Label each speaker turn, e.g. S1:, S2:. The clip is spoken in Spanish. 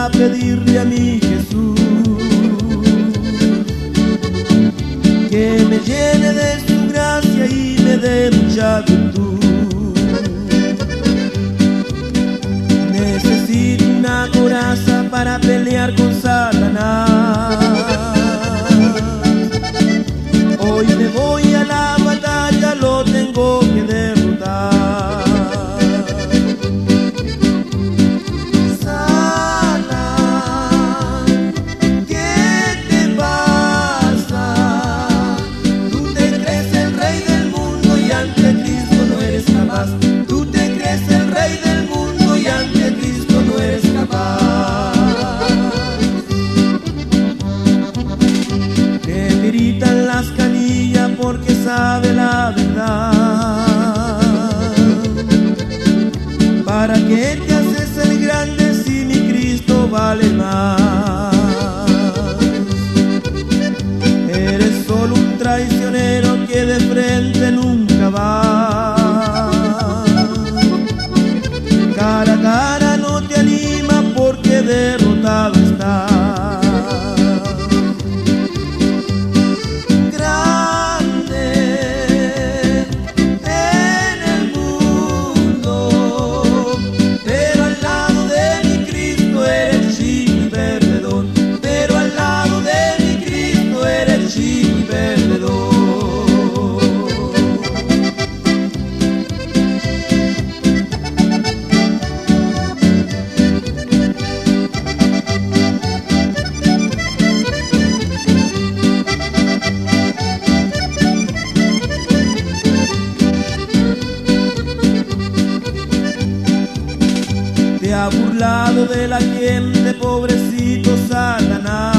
S1: para pedirle a mi Jesús que me llene de su gracia y me dé mucha virtud. Necesito una coraza para pelear con Satanás. Hoy me voy a la batalla, lo tengo que derrotar. Satán, ¿qué te pasa? Tú te crees el rey del mundo y ante Cristo no eres capaz. Tú te crees el rey del mundo y ante Cristo no eres capaz. Te gritan las canillas porque sabe la verdad. ¿Para qué te haces el grande si mi Cristo vale más? Eres solo un traicionero que de frente nunca va. Cara a cara no te anima porque derrotado está. Te ha burlado de la gente, pobrecito Satanás.